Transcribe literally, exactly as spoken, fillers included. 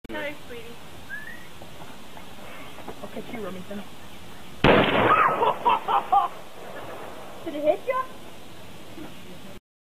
Hi, sweetie. I'll catch you, Remington. Did it hit you?